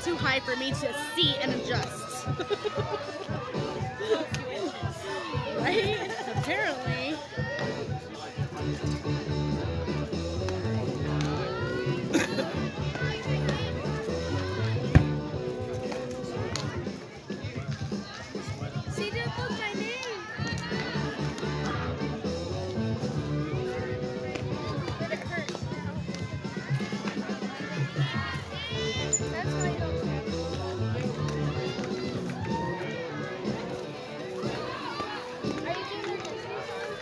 too high for me to see and adjust. Right? Apparently. See, didn't book my name. But it hurts now. That's why you don't care. Are you doing the Disney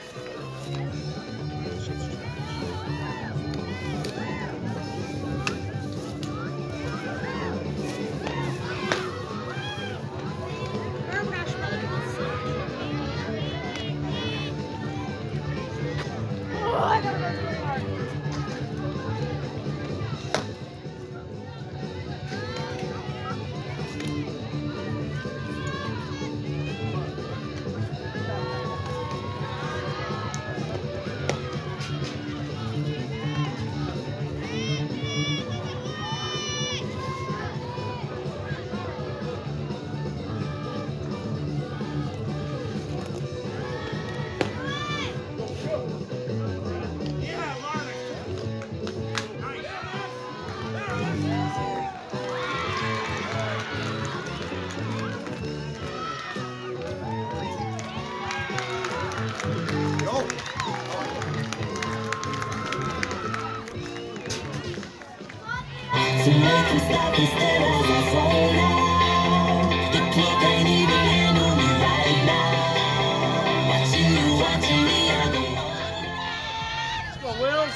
So make them stop instead as I fall down. The clock ain't even handle me right now. Watching me, I go on. Let's go, Wills.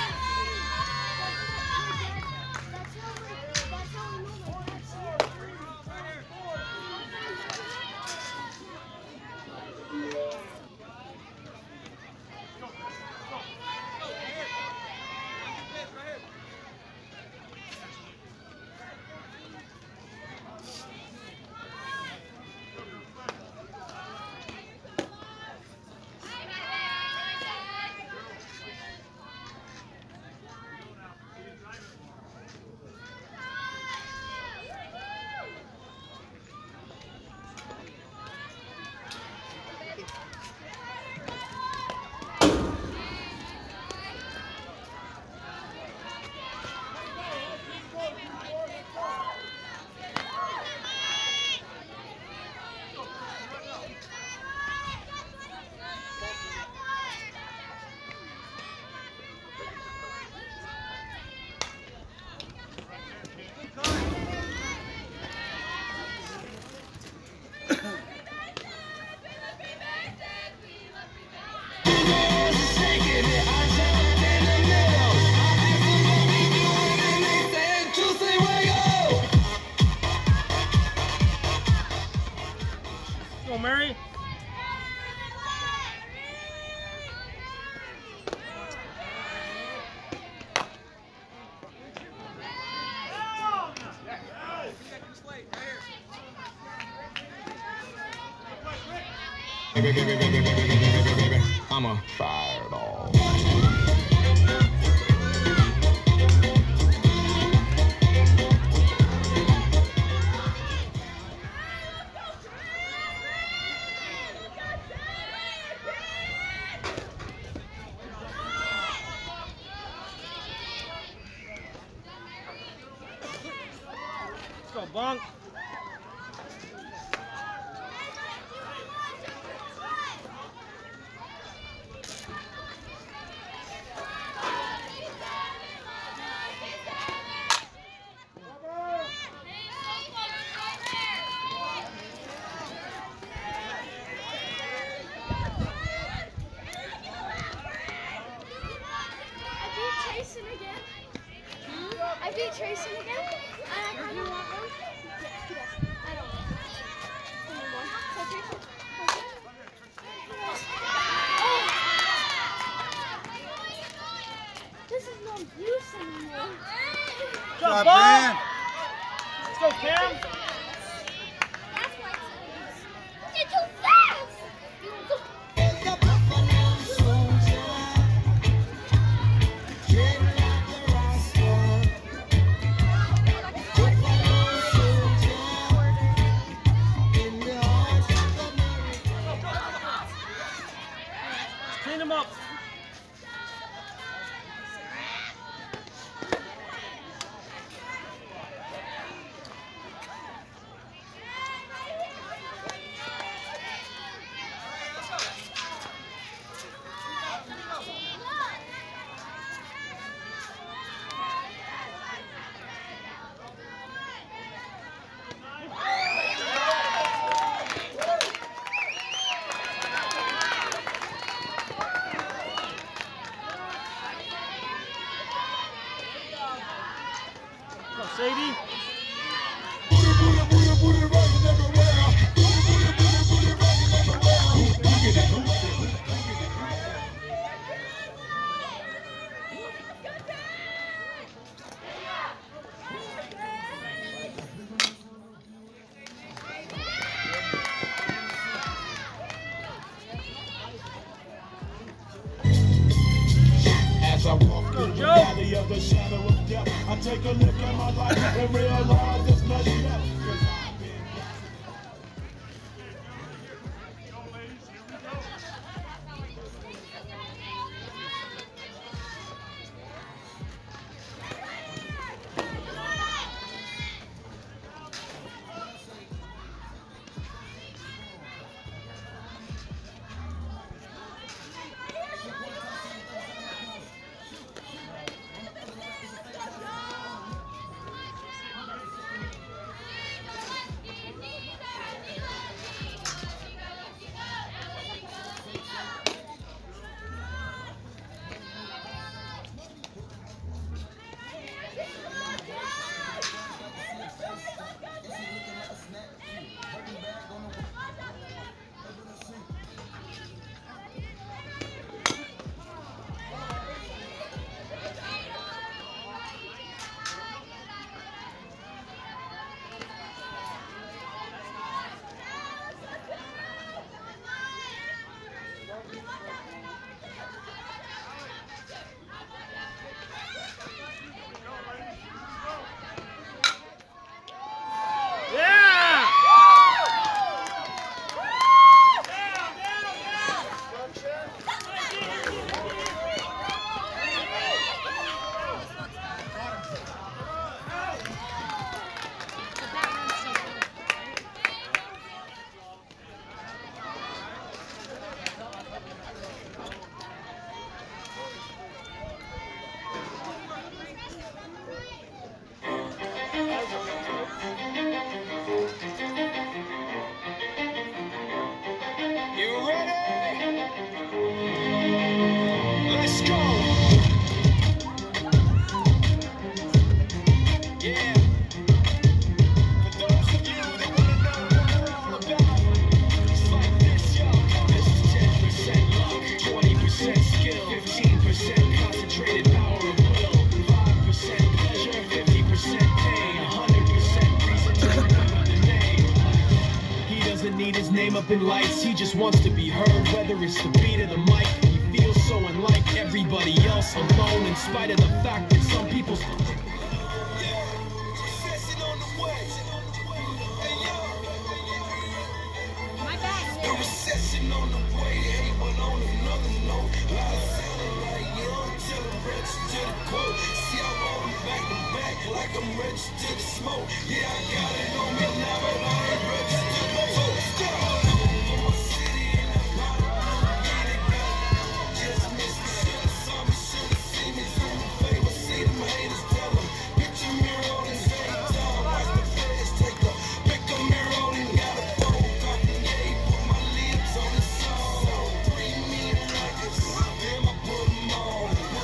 Go, Mary. I'm a fireball. Let's go, Bunk. I beat Tracy again. Do you want one? Yes. I don't want one. Give me one. So Tracy. Oh. This is no use anymore. Go, Bunk. Let's go, Cam. That's why it's you're too fast. the other shadow of death. I take a look at my life and realize there's nothing left. Up in lights, he just wants to be heard, whether it's the beat of the mic. He feels so unlike everybody else, alone in spite of the fact that some people My bad. The recession on the way, hey, but on another note, a lot of sounding like young till I'm registered to the quote. See, I roll back to back like I'm registered to smoke. Yeah, I got it on me now, but I ain't registered to vote.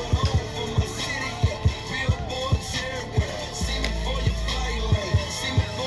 See me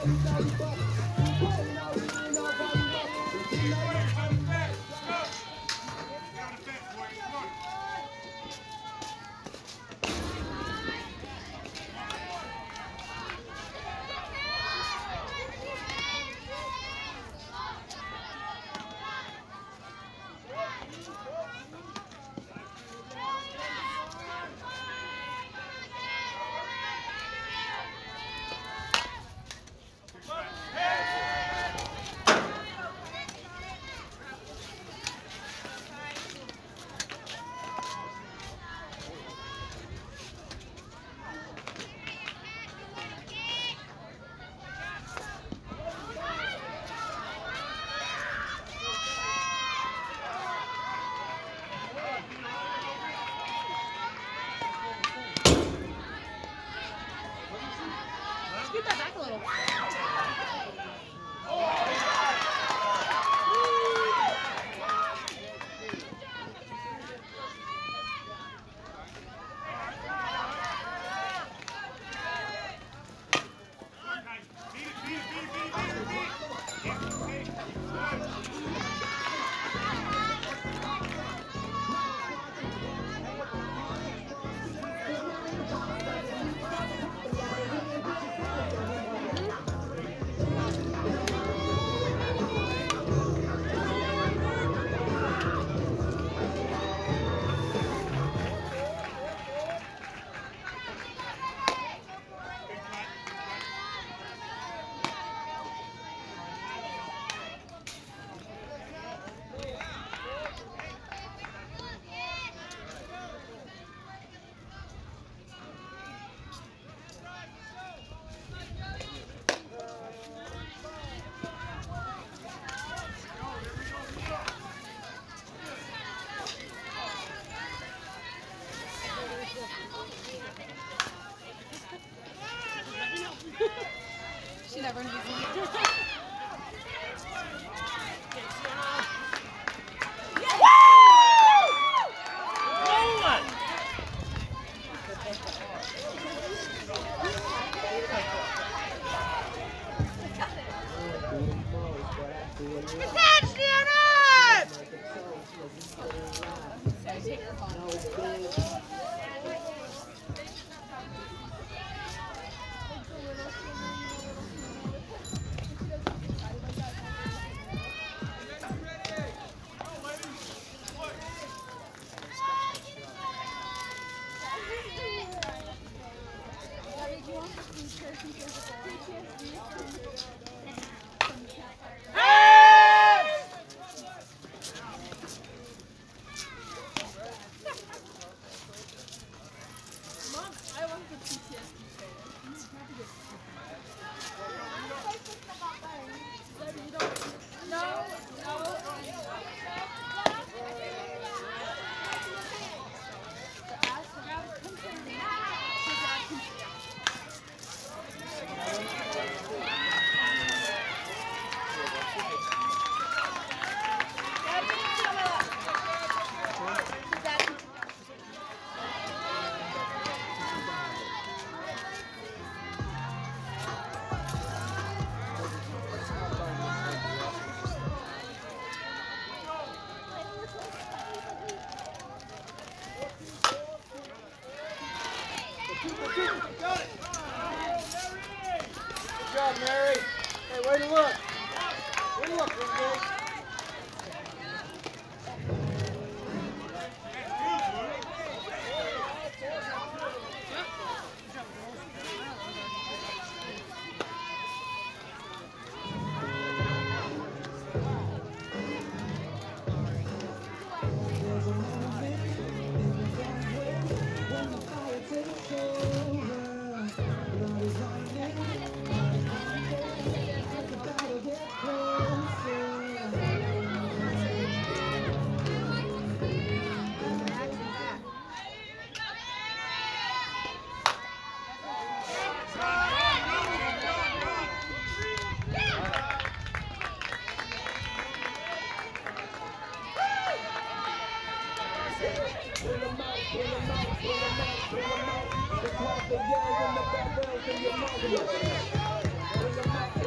Scoot that back a little. She never needs me. Take her phone. Good job, Mary. Hey, way to look. Way to look, Ringo. Across the yard in the background, so your mother.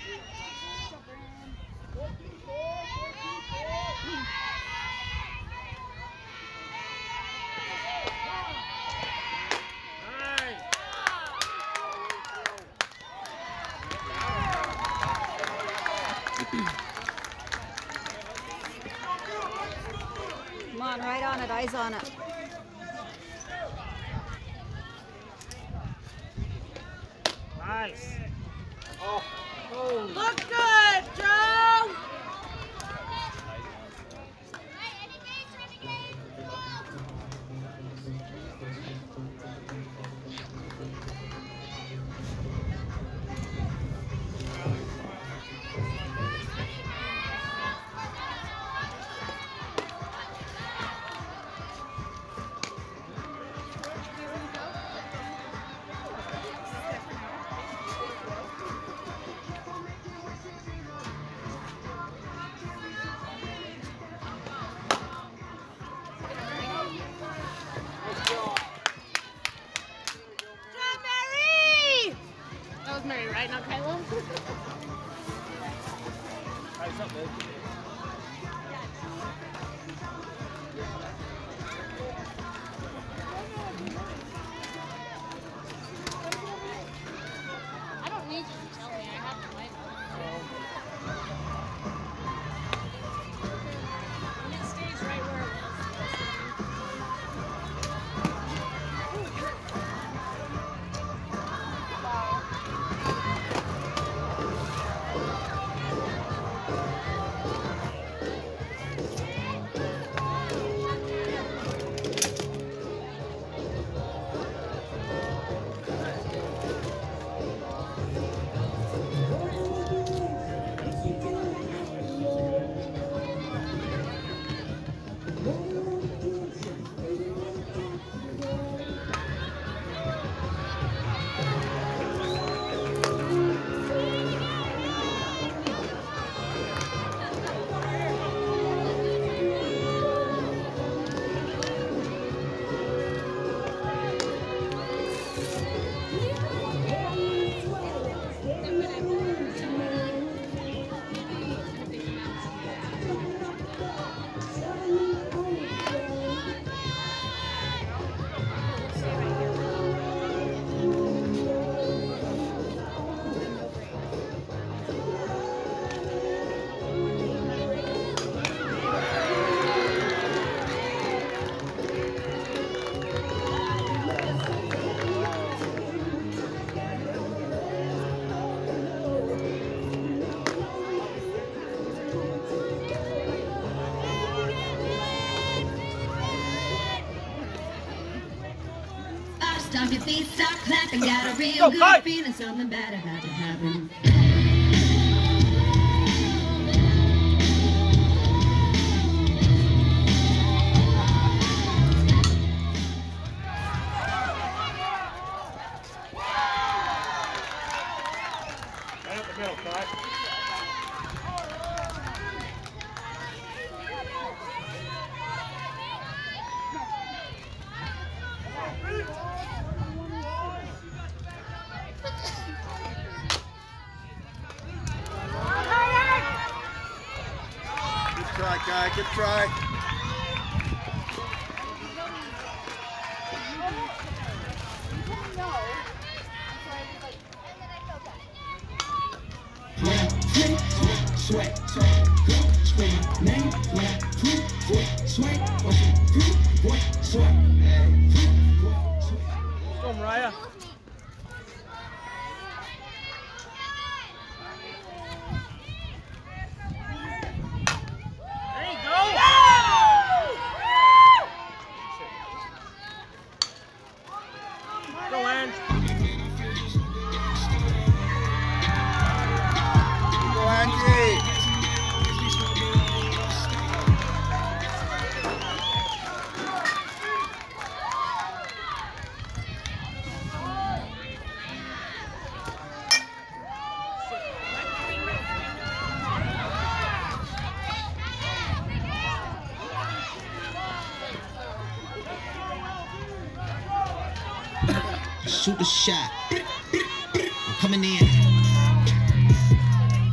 Come on, right on it, eyes on it. Nice. Look good, Joe! That was Mary, right? Not Kylo? Nice up, babe. I don't need you to tell me. I have to light and it stays right where it was. Stomp your feet, stop clapping. Got a real Go, good fight. feeling something bad about to happen. Right up the middle, Kai. Good try, Kai. Good try. Let's go, Mariah. There you go. Go, Ange. Go, Angie. Shoot the shot. I'm coming in.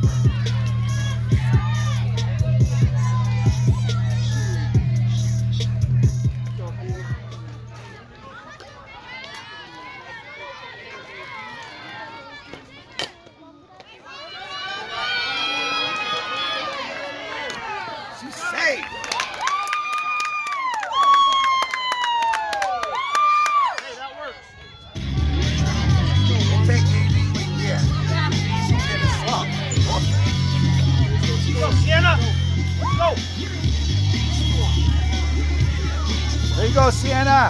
go, Sienna.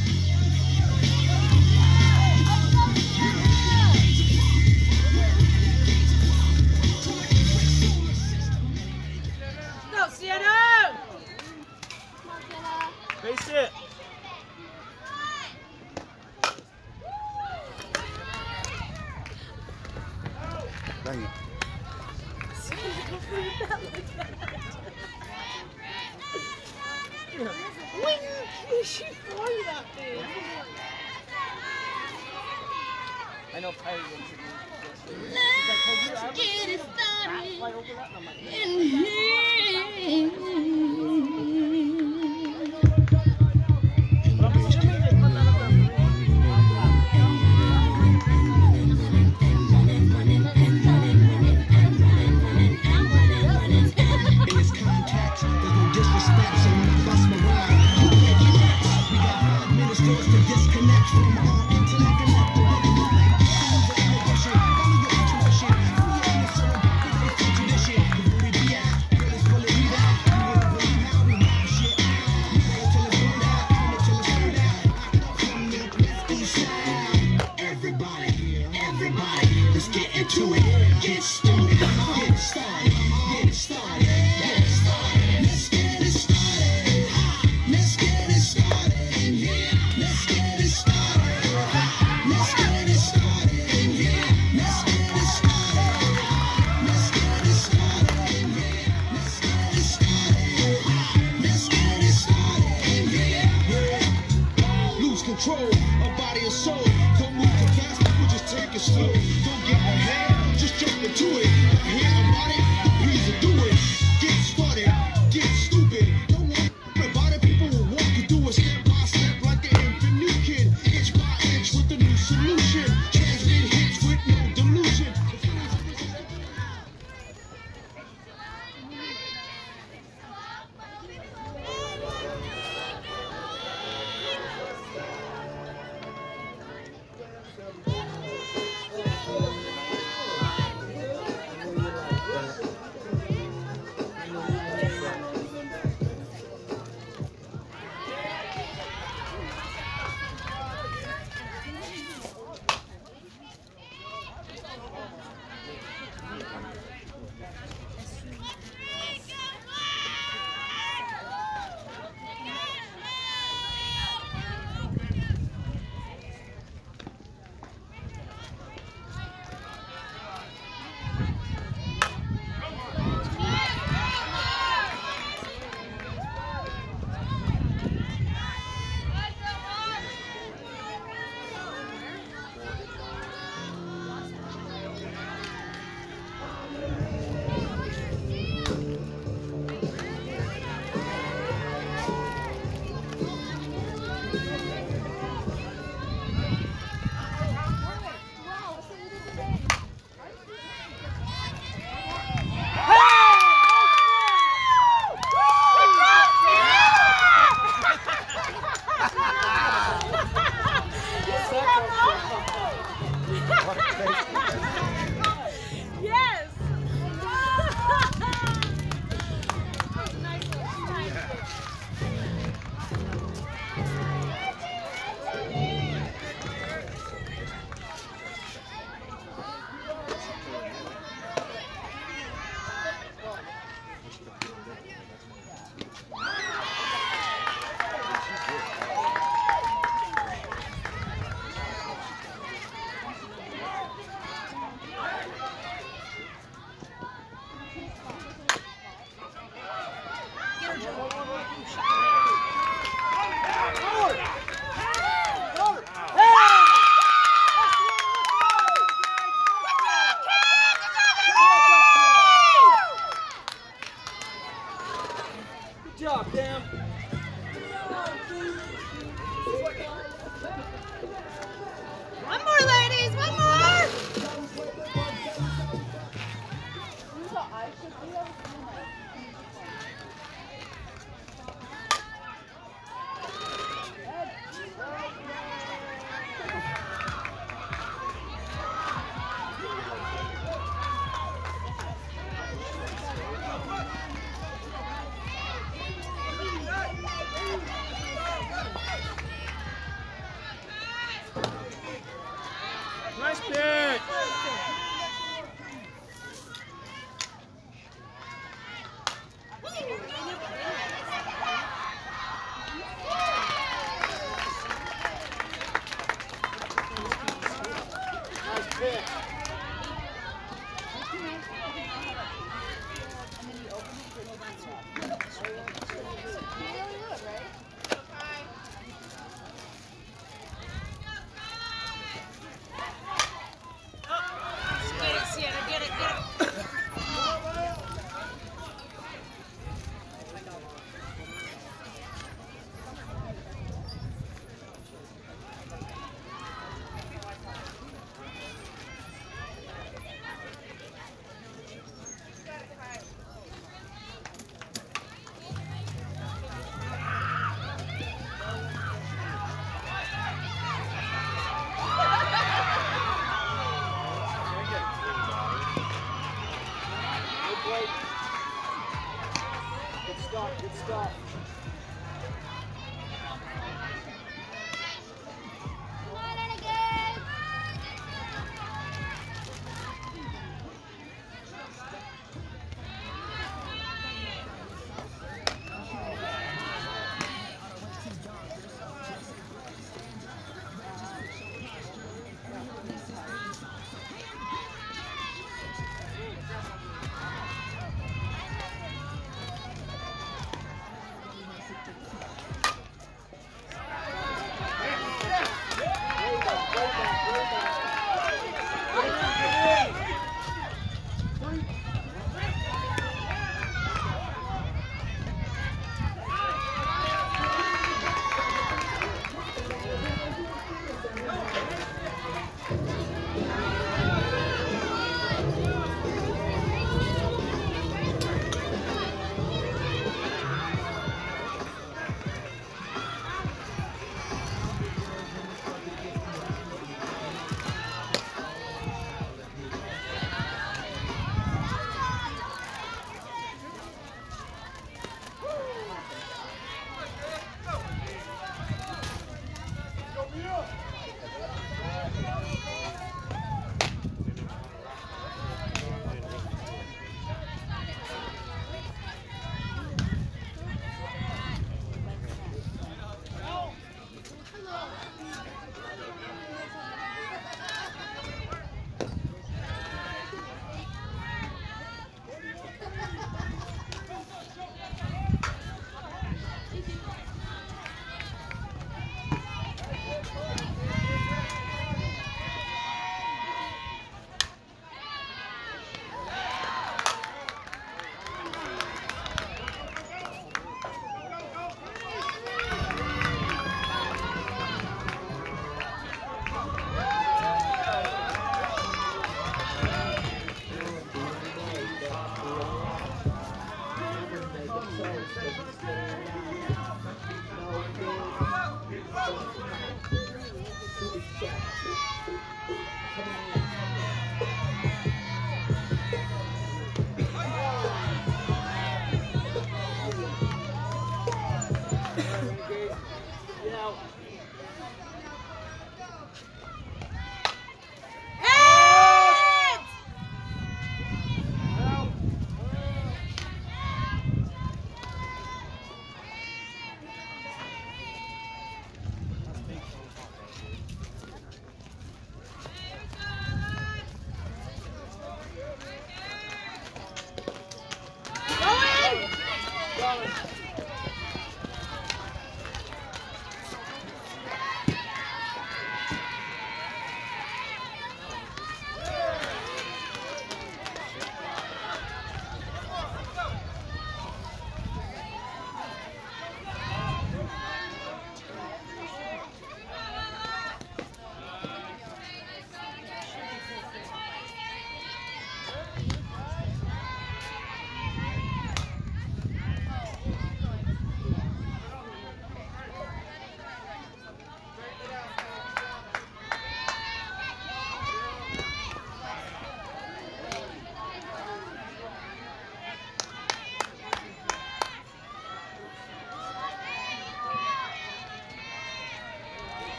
Go, Sienna! Face it. Dang it. She flung that thing. I know Kylie looks at me. Let's get it started Fly over that, and I'm like, in here. but I'm assuming they put that up there for In this context, there's no disrespect, so when I bust my rhyme, you get you next. We got 5 minutes for us to disconnect from our intellect and let the rhythm ride. Use the inhibition, follow your intuition. Creating a song, this is tradition. Where we be at, girl, it's full of we that. You wouldn't believe how we ride shit. We play it till it's burned out, turn it till it's turned out. Act up from Northwest East Side. Everybody, let's get into it. Get started, get started, get started. Let's get it started. Let's get it started in here. Let's get it started. Let's get it started in here. Let's get it started. Let's get it started in here. Let's get it started. Let's get it started in here. Lose control of body and soul. Don't move too fast, people just take it slow. Don't get ahead, just jump into it. Hear about it, please do it. Get started, get stupid. Don't worry about it, people will walk you through it step by step like an infant new kid. Inch by inch with a new solution. Transmit hits with no delusion. Yes! good job, Cam. One more, ladies! One more! Stop. Come on, Renegade!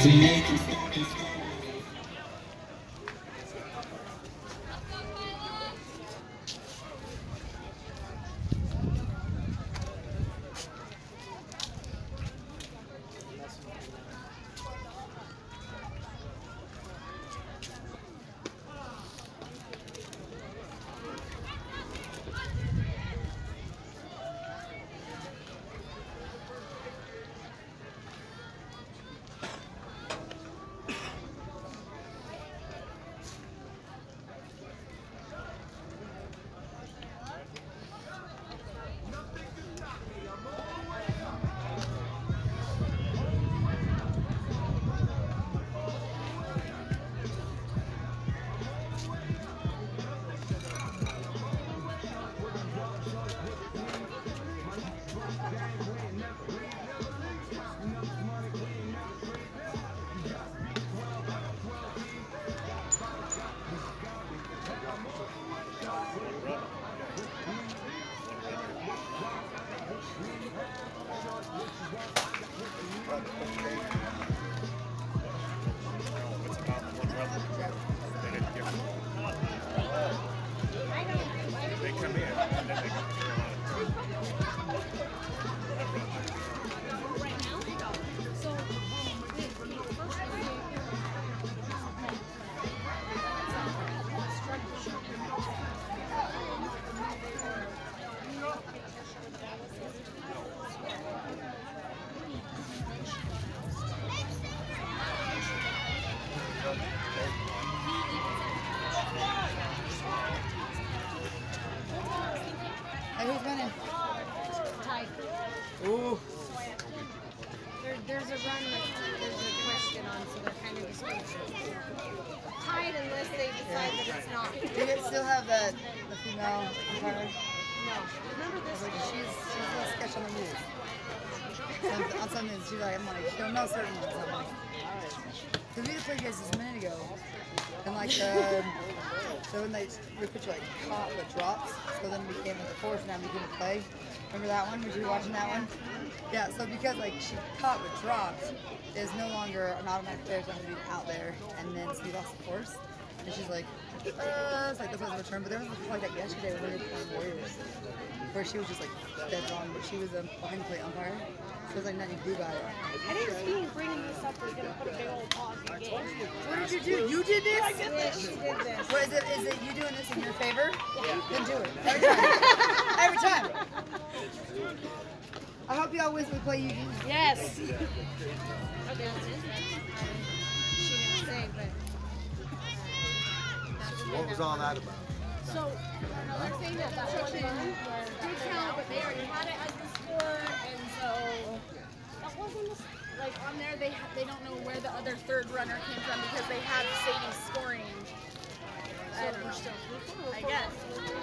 to make him stop and stare. Who's winning? Tied. Ooh. There's a run that there's a question on, so they're kind of just tied unless they decide that it's not. Do you still have the female umpire? No. Remember this? Like she's a little sketch on the rules. On some news, she's like, I'm like, she don't know certain ones. I'm like, because we played you guys just a minute ago, and like so when they put you like caught with drops, so then we came with the force, now we couldn't play. Remember that one? Was you watching that one? Yeah. So because like she caught with drops, there's no longer an automatic player going to be out there, and then so we lost the force, and she's like, it's like this was a return. But there was a play like yesterday when we were playing Warriors, where she was just like dead wrong, but she was a behind play umpire. So it was like nothing you could do about it. I didn't see you bringing this up. We're gonna put a big old pause in the game. What did you do? You did this? I did this. She did this. What is it? Is it you doing this in your favor? Yeah. Then do it. Every time. Every time. I hope y'all wish we play Eugene. Yes. She didn't say, but. What was all that about? So, they're saying that that one run did count, but they already had it as the score, and so that wasn't like on there. They don't know where the other third runner came from because they have Sadie's scoring. I don't know. I guess.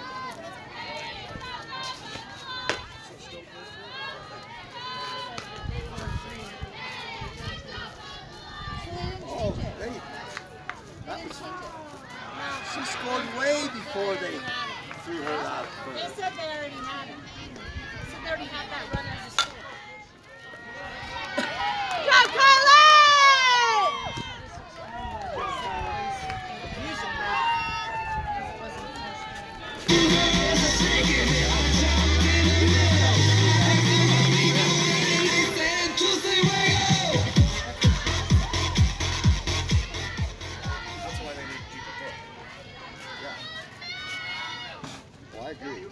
Oh, that was. She scored way before they threw her out They first. said they already had it. They said they already had that runner as a score. Go, Kylie! Well, I agree.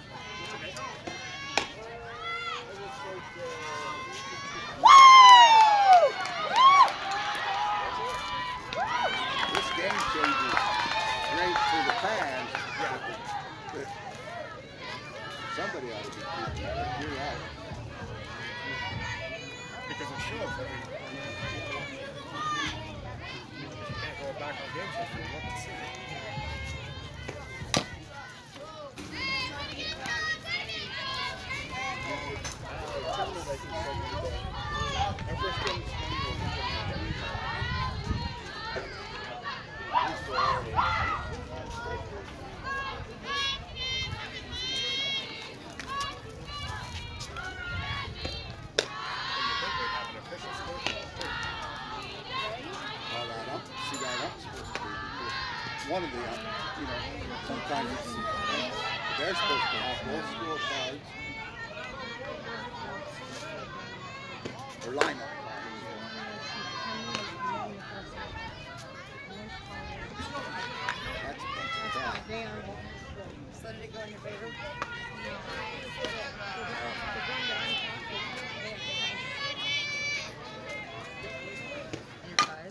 This game changes great for the fans. But somebody ought to be keeping it. You're right. Because it shows that you can't go back on games if you look and see. one of the, sometimes it's, they're supposed to have both scorecards or lineup cards. That's against that. So did it go in your favor? You're tied.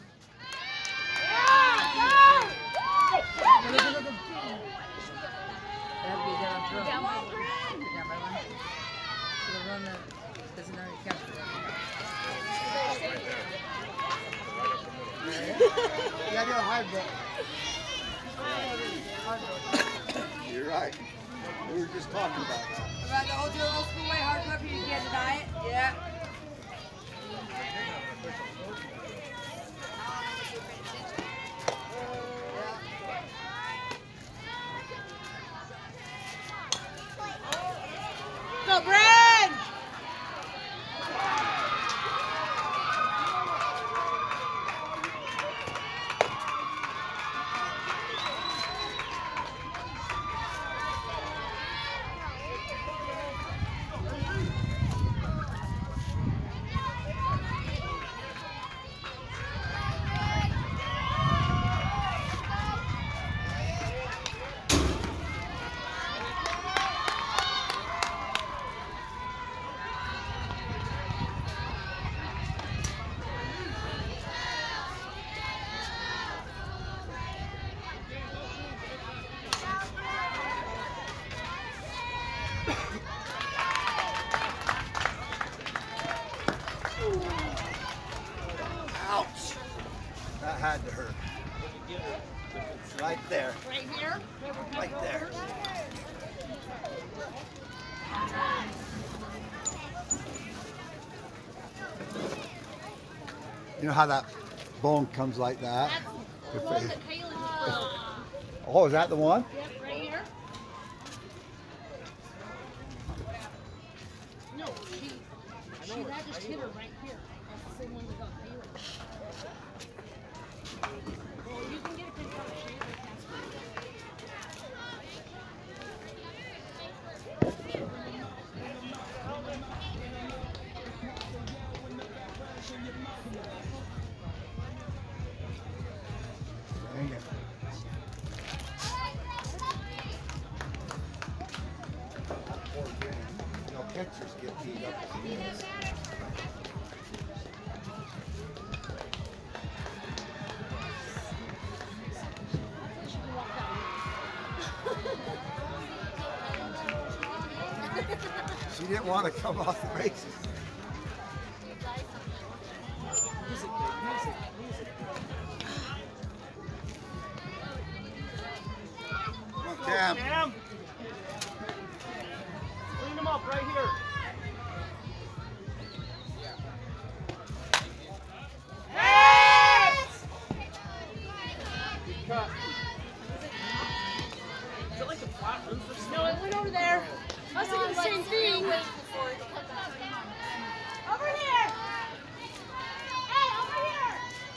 That'd be a good on throw. Down by one. So the run that doesn't already count. You gotta do a hard book. You're right. We were just talking about that. About the old school way, hard puppy, you can't deny it? Yeah. Go, Brad! Ouch! That had to hurt. Right there. Right here? Right there. You know how that bone comes like that? That's the one that Kaylee Oh, is that the one? Yep, right here. No, that just hit her right here. That's the same one that got Kaylee. Well, you can get a picture of the shape of the Dang it. Poor Jane. You know, pitchers get beat up. She didn't want to come off the races. Come on, Cam. Cam! Clean them up right here. Good cut. Is it like a flat roof or something? No, it went over there. I was thinking the same thing. Over here! Hey, over here!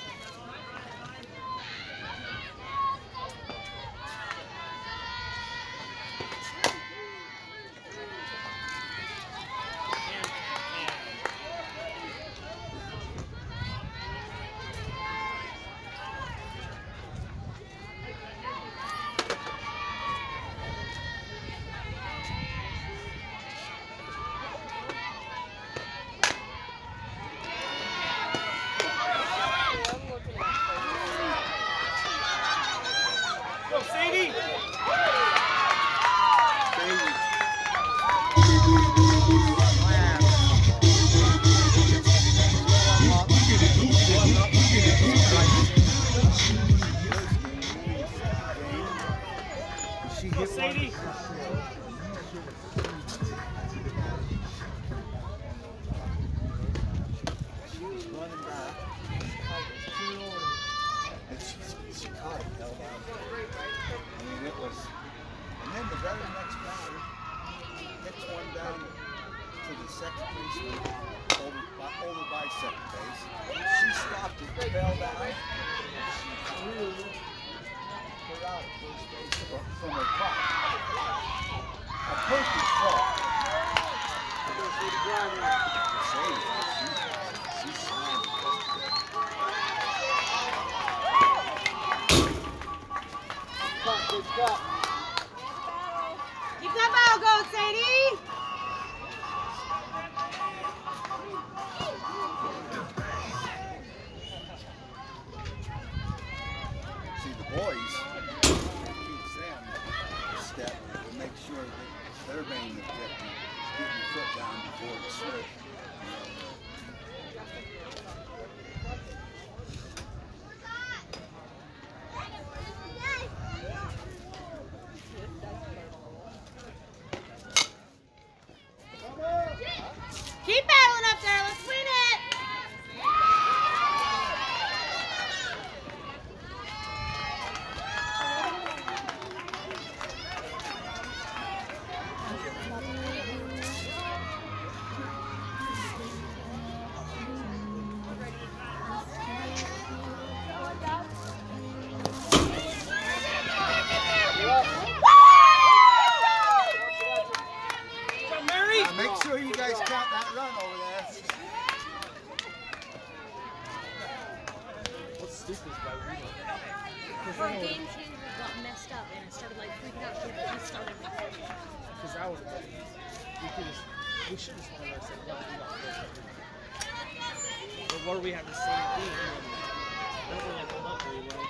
Go, Sadie! She Go, hit Sadie! running back. And she caught it, held out. I mean, it was. And then the very next batter hits one down to the second baseman, over by second base. She stopped it, fell down. She threw her started out at first base from her car. A perfect throw. She's signed. Good shot. Keep that ball going, Sadie. See, the boys, keeps them a step to make sure that their main objective is getting your foot down before the slip. Keep battling up there. Let's win it. Make sure you guys count that run over there. What's stupid is by Her game changer got messed up and it started like freaking out. She started. because that would have been. We should have just won our second round. But what do we have the same thing? That would like come up very well.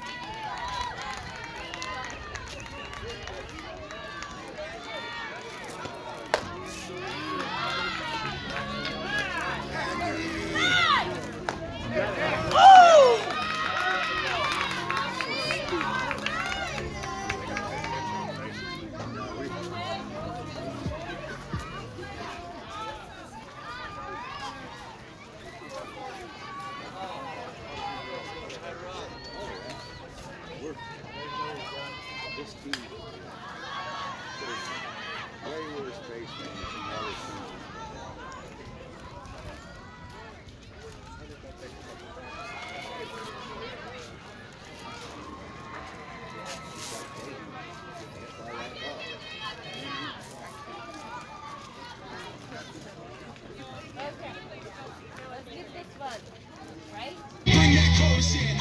This team is way worse baseman than you've ever seen. Okay. Let's get this one, right? Bring that chorus in.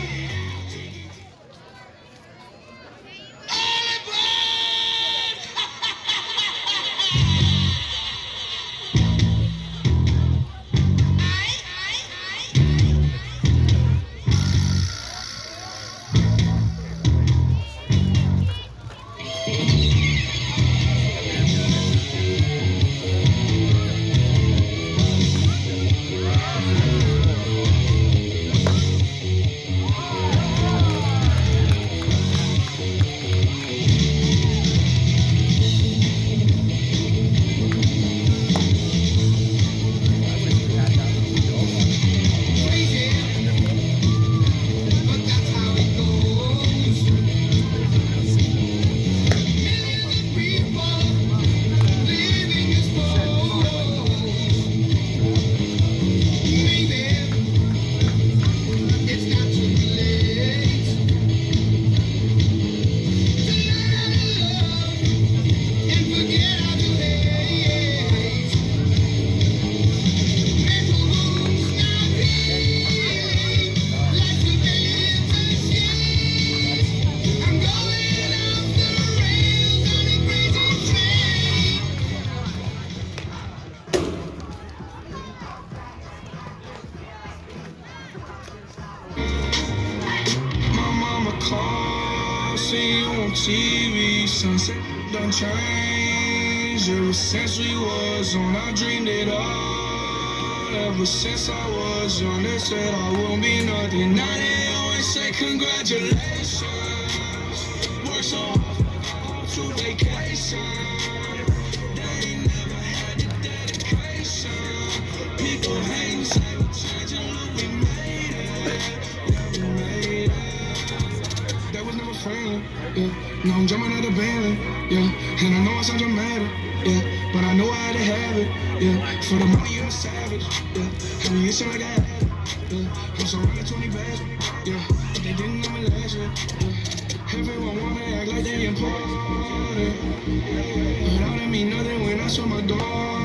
See you on TV, sunset done changed. Ever since we was on, I dreamed it all. Ever since I was young, they said I won't be nothing. Now they always say congratulations. Work so hard to vacation. They ain't never had the dedication. People hate, say we're changing, look, we made it. Yeah, we made it. That was never friendly, yeah. Now I'm jumping out the Bentley, yeah. And I know I sound dramatic, yeah. But I know I had to have it, yeah. For the money, you're a savage, yeah. And you sound like I had it, yeah. I'm surrounded 20 bags, yeah. But they didn't know me last year, yeah. Everyone wanna act like they important, but I didn't mean nothing when I saw my door.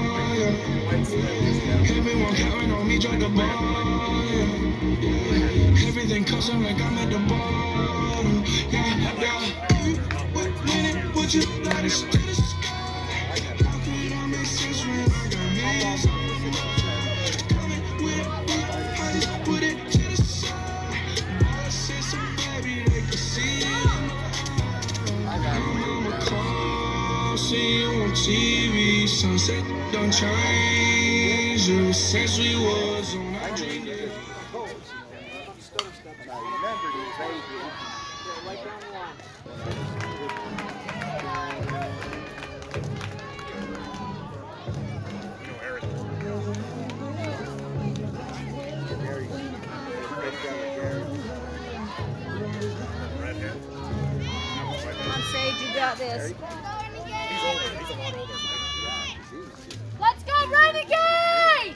Yeah. Everyone counting on me, drop the ball. Yeah. Everything custom like I'm at the bottom. Yeah, yeah. What minute would you let us do this? How could I make sense when I got this? Coming with a beat, I just put it to the side. I said some baby, they could see it. I'm on my call, see you on TV. Sunset don't change ever since we was on our dream day. Come on, Sage, you got this. He's older. He's a lot older. Let's go, Renegade!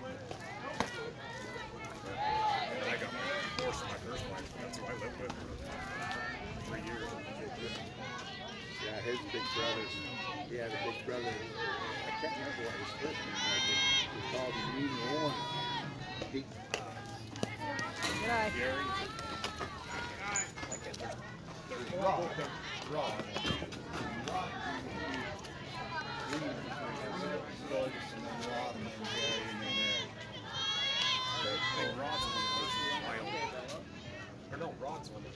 I got divorced from my first wife. That's who I lived with for 3 years. Yeah, his big brothers. He had a big brother. I can't remember what his first name was. He called him Mean Warren. He, Good eye. Gary. Rod. Rod's one that lives in Wyoming. Or no, Rod's one.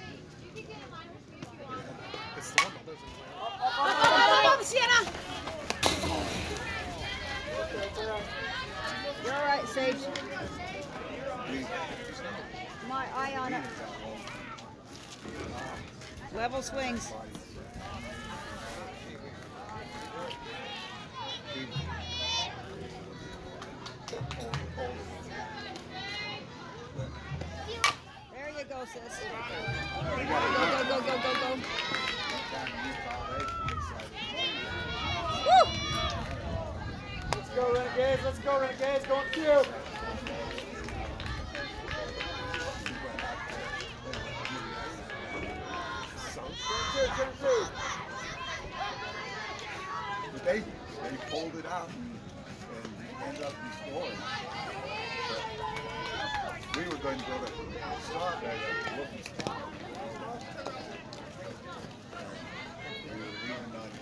It's the one that lives in Wyoming. Sienna! You're all right, Sage. My eye on it. Level swings. There you go, sis. Go. Woo! Let's go, Renegades. Let's go, Renegades. Going cute. They pulled it out and ended up restoring. We were going to go to Strawberry at Wolf's Town. We were leaving on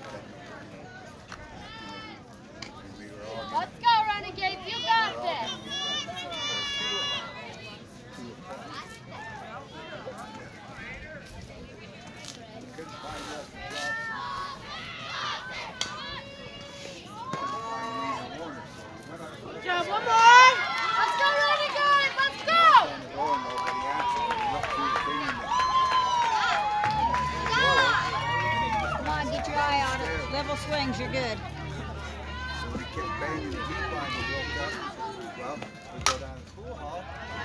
and we were all Let's go, Renegades! You got this! couldn't find us a Joe, one more! Let's go, Renegades! Let's go! Come on, get your eye on it. Level swings, you're good. So we kept banging the heat line and woke up. Well, we go down to the pool hall.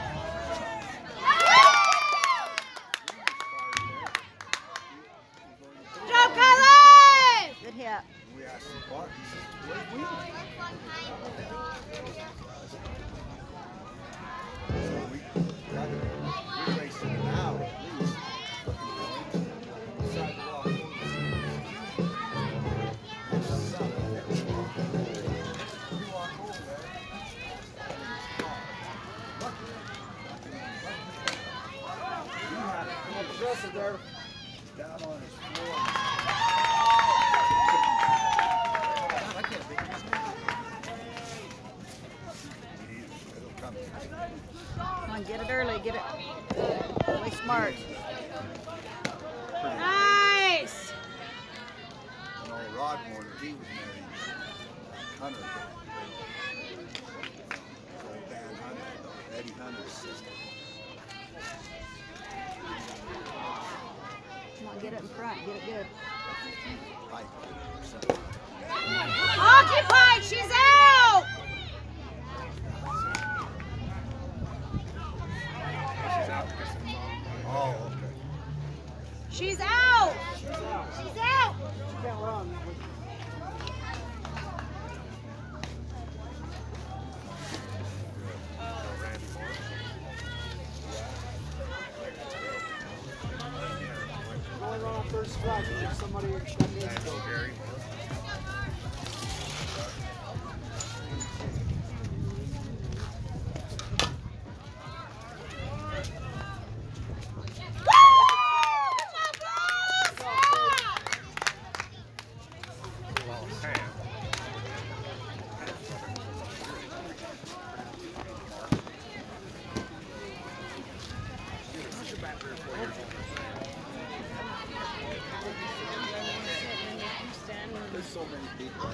Joe Cullen! Good hit. We asked the Bart, he says, where's we? So we got it. We raced it an hour at least. Sidewalk. We walk over there. There. Down on his floor. I can't think of his name. It'll come. Come on, get it early, get it. Really smart. Nice! You know, Rod Warner, he was married Hunter. Old Dan Hunter, Eddie Hunter's sister. Come on, get it in front, get it good. Pipe. Occupied, she's out! Oh, okay. She's out! She's out! She can't run. first strike. If somebody that needs to go. There's so many people.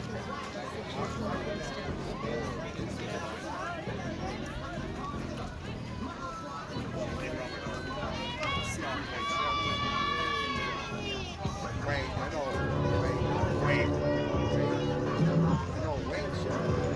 Wayne, I know. Wayne. I know Wayne should.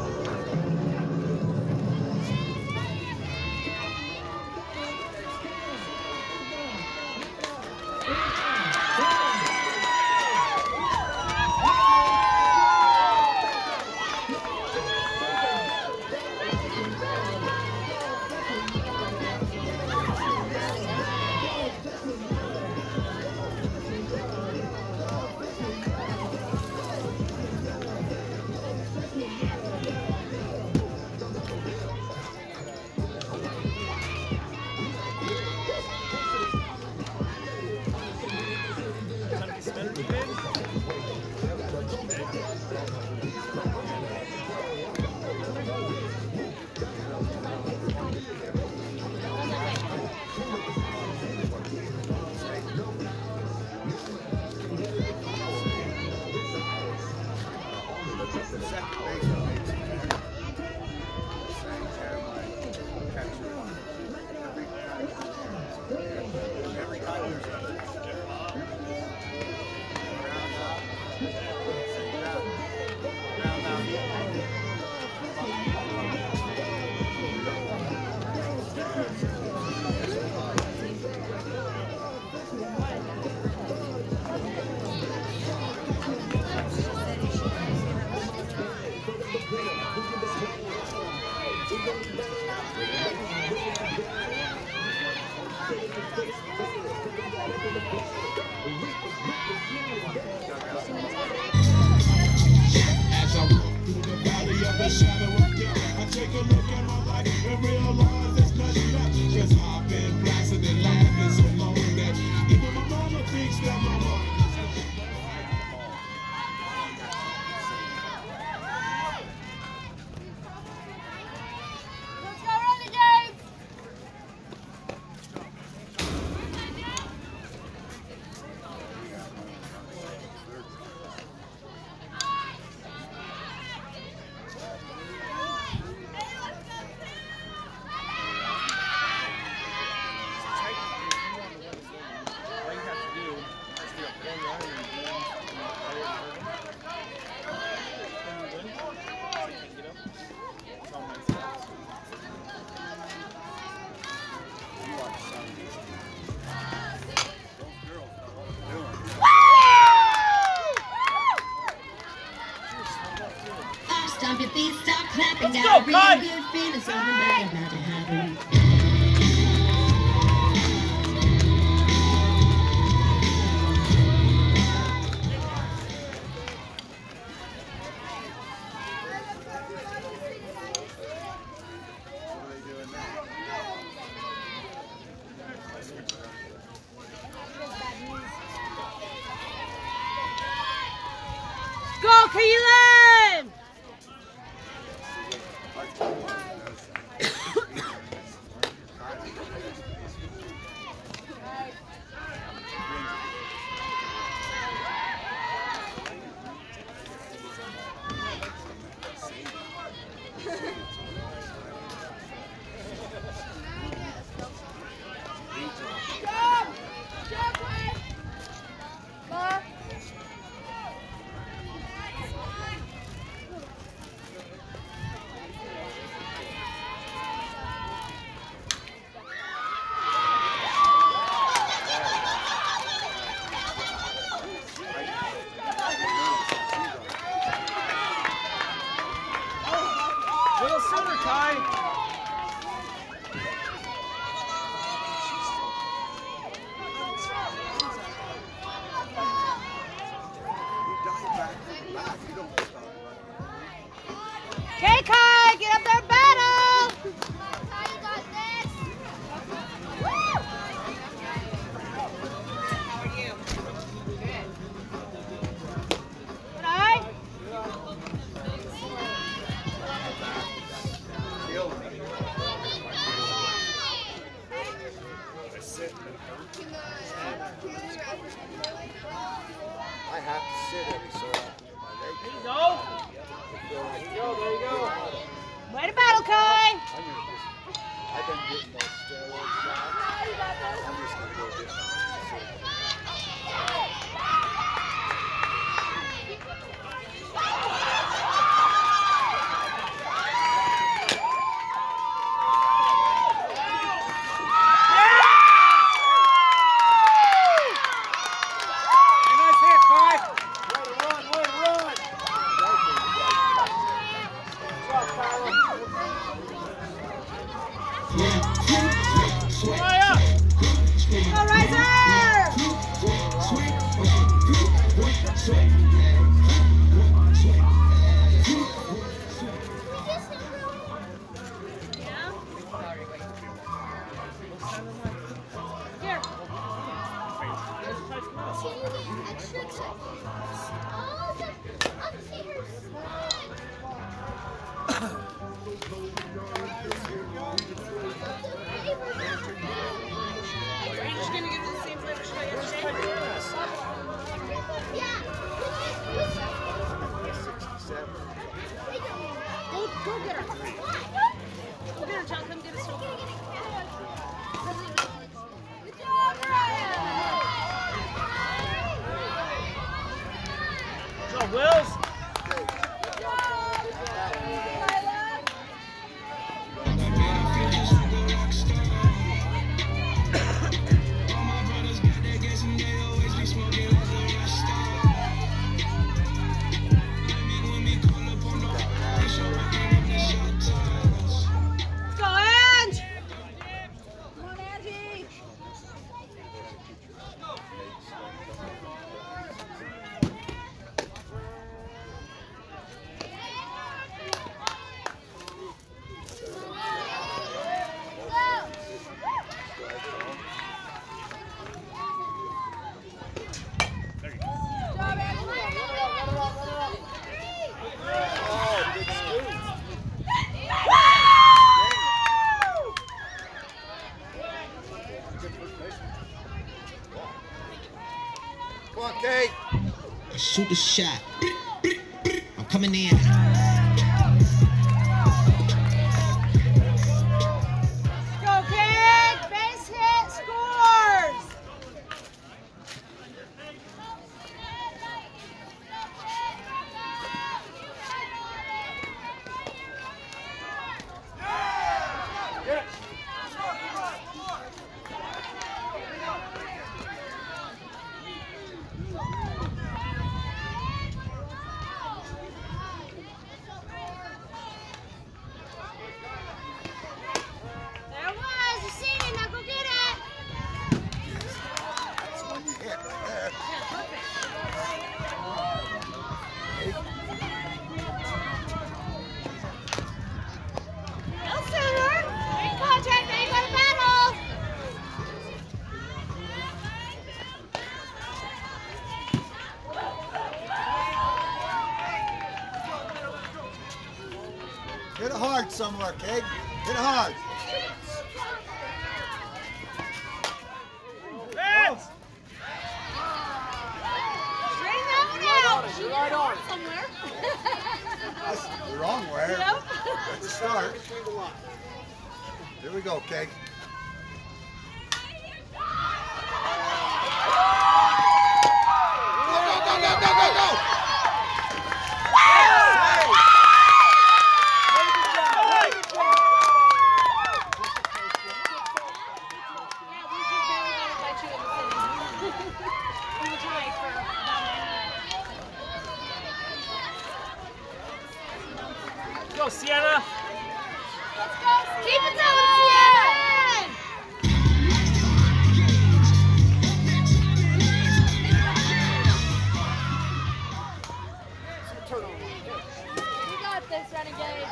Stomp your feet, start clapping. Got a real good feeling, something bad about to happen. Go, Keelan! Little sooner, Ty. Okay, Kai, get up there and battle! How are you? Good. Good eye? I have to sit every so often. There you go. There you go. Way to battle, Kai! I've been getting those steroids shots. I'm just going to go get them. Wills. Come on, Kate. Shoot the shot. I'm coming in. Go, kid! Base hit scores! Hit it hard somewhere, Keg. Hit it hard. Straighten that one out. You're right on. Somewhere. That's the wrong way. Yep. Let's start. Here we go, Keg. Go, go, go, go, go, go, go! Go, Sienna. Let's go. Keep it going, Sienna. this, Renegade.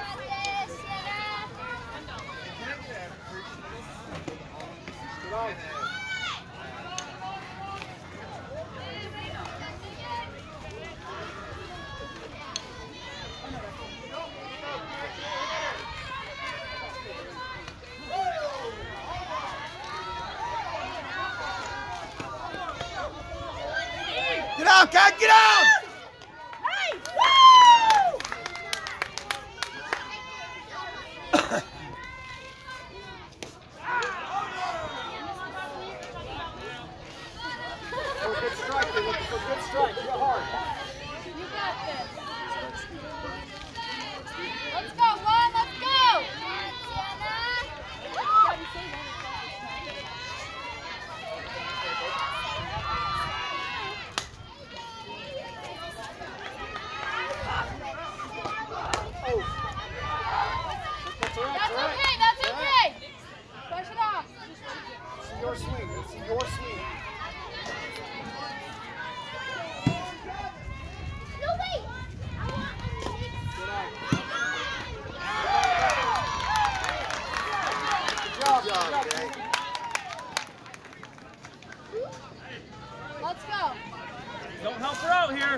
Get out, Cat, get out! Hey! Woo! Good strike, you're looking for good strike. Get hard. You got this. Let's go, Juan, let's go! That's okay, that's okay! Push it off. It's your swing. It's your swing. Good job, Jay. Let's go. Don't help her out here.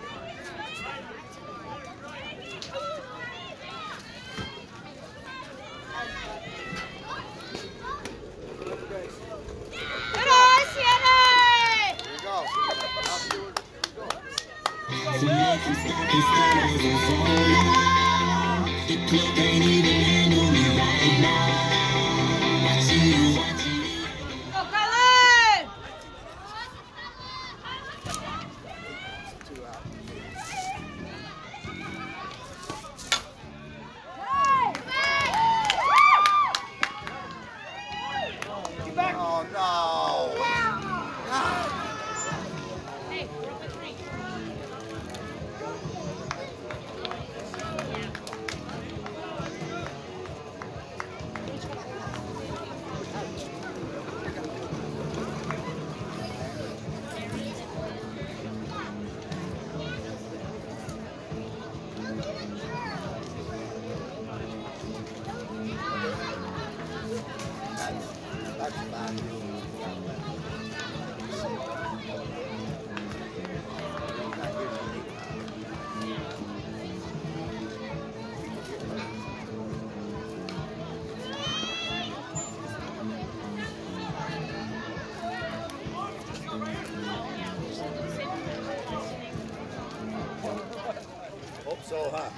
Good eye, Sienna! There you go. Now do it. So make him stop his colors and fall out. The club ain't even handle me right now. Watching you, watching me. Go, Colin! Two out. Oh, no. Hey, we're up at 3. That's bad. Hope so, huh?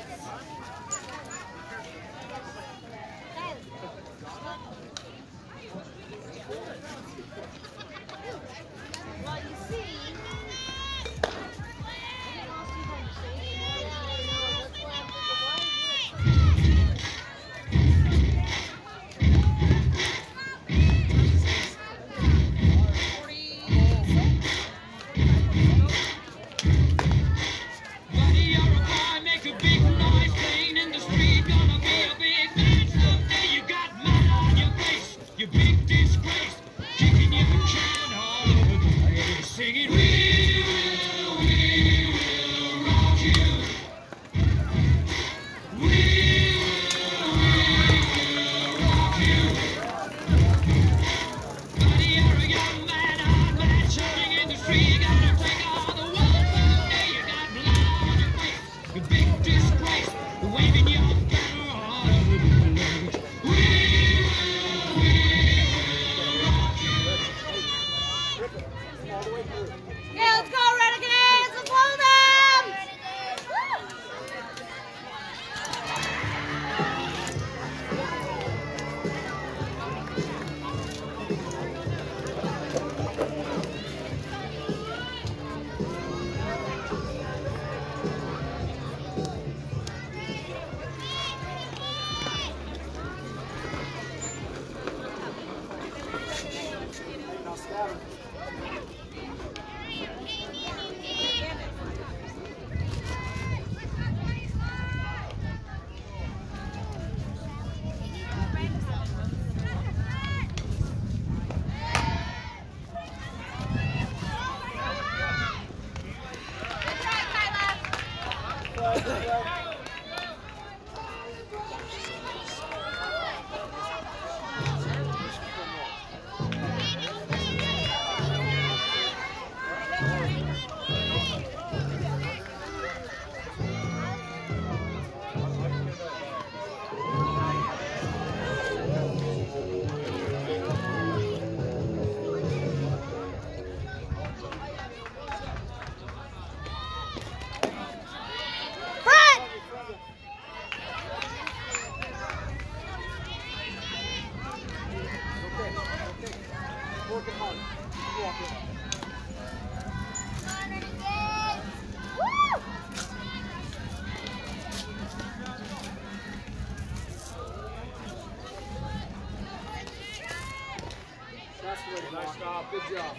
Well, you see, Buddy, you're a boy, make a big noise, playing in the street, gonna be a big man someday. You got mud on your face, you big disgrace, kicking your can all over the place, singing, we will rock you. We will rock you. Buddy, you're a young man, hard man, shouting in the street, you gotta take all the world someday. You got blood on your face, you big disgrace, waving your banner all over the place. We will rock you. Okay, let's go, Renegades! Let's blow them! Good try, Kyla! Good job.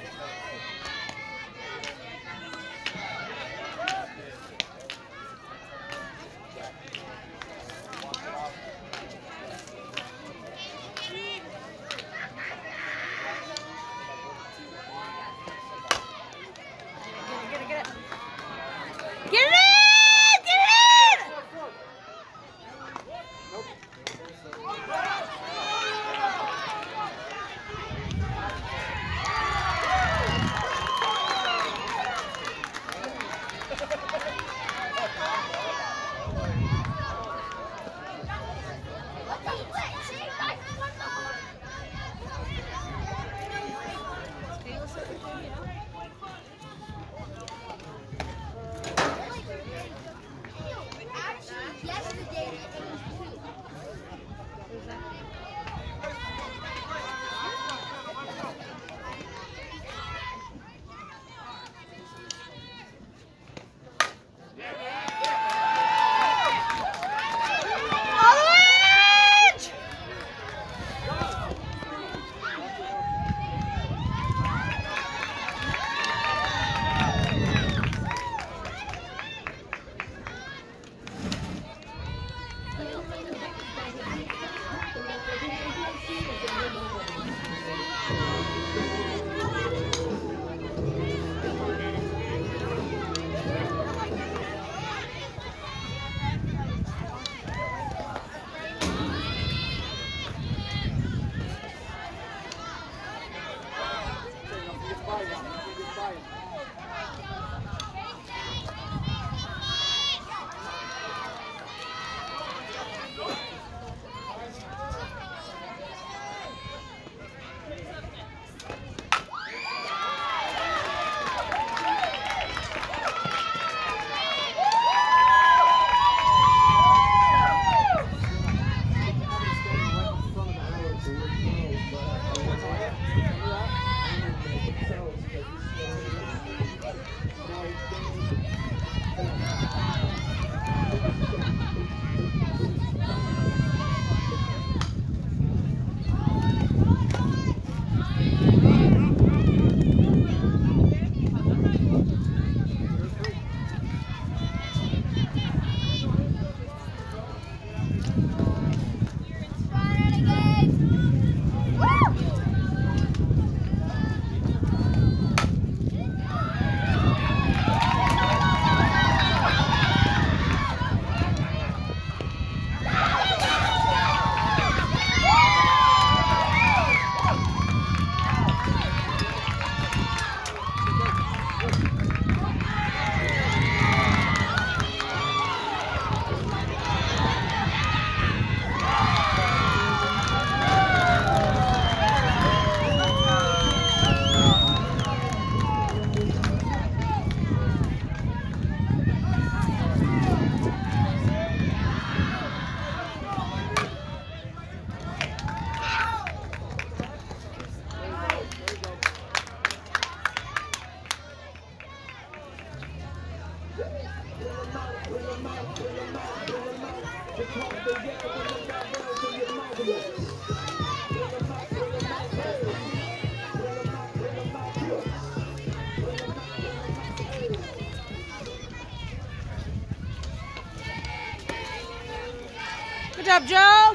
Good job, Joe.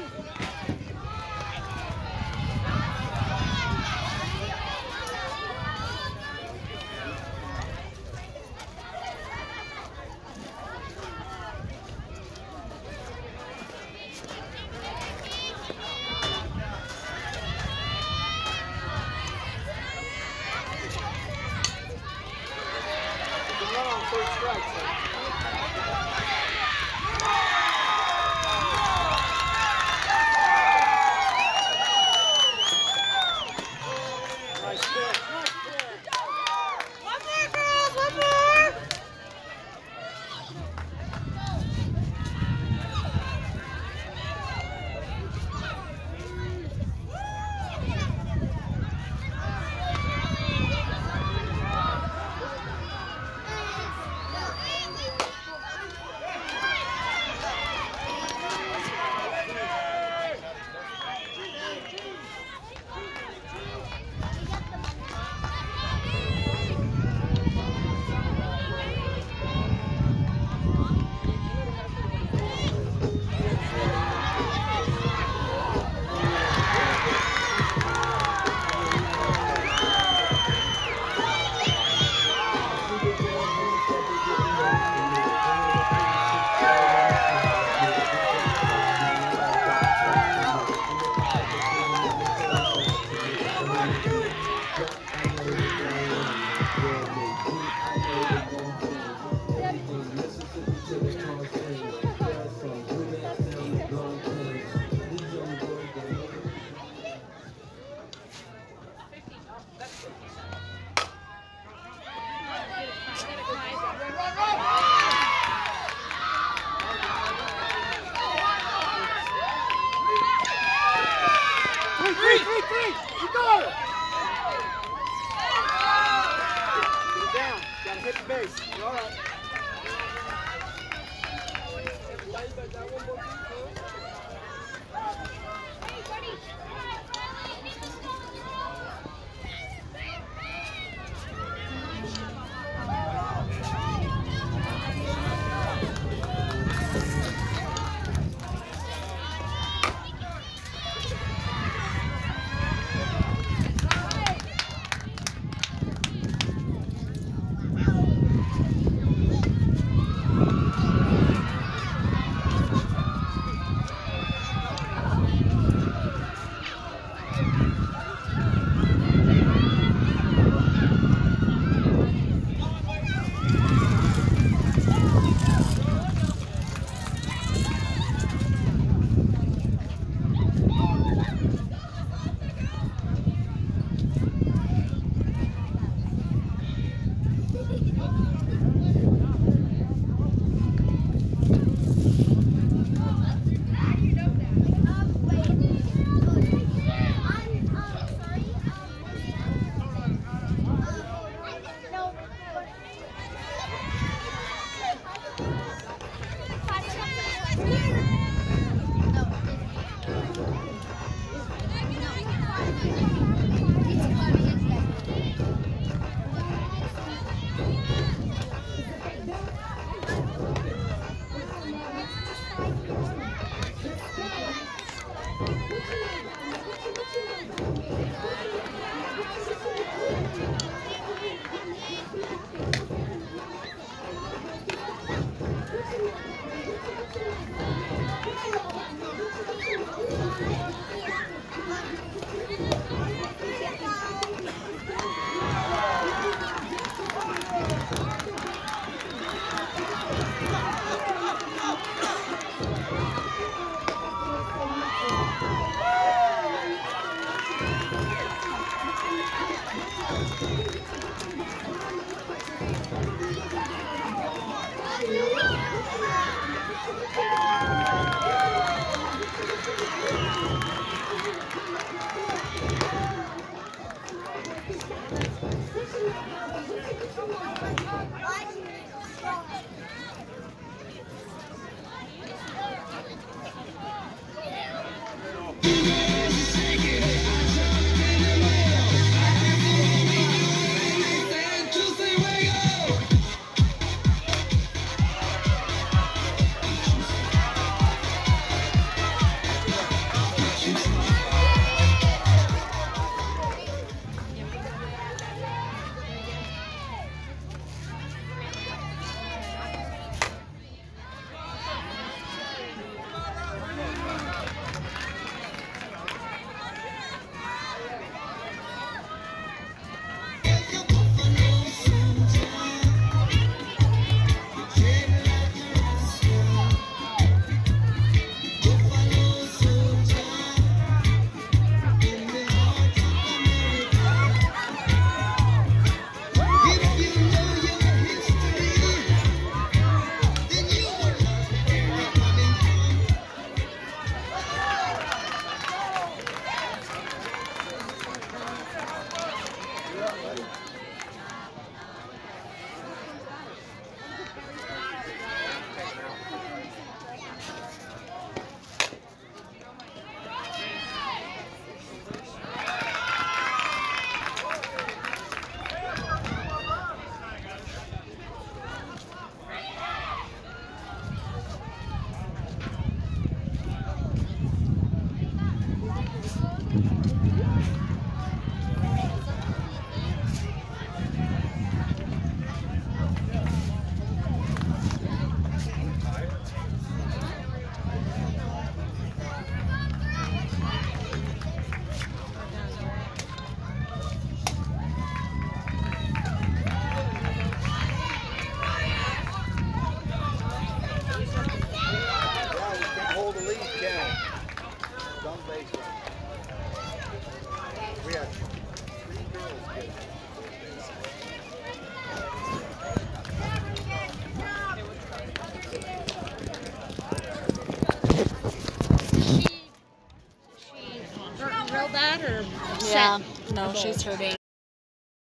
Yeah. No, she's hurting.